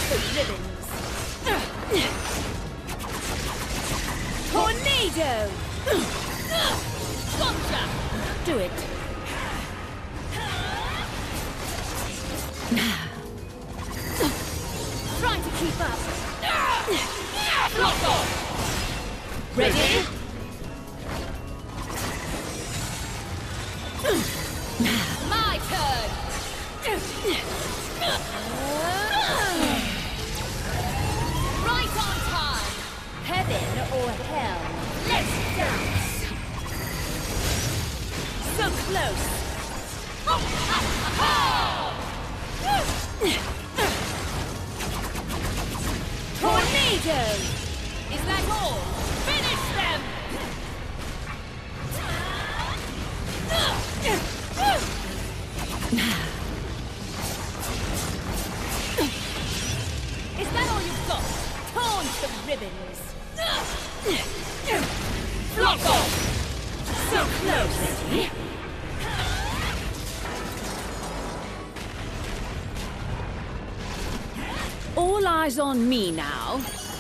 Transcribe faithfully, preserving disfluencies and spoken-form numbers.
the ribbons. Tornado! Gotcha! Do it. Try to keep up. Block off! Ready? My turn! Right on time! Heaven or hell? Let's dance! So close! Tornado! Is that all? Finish them! Is that all you've got? Torn to ribbons! Block off! So close! All eyes on me now.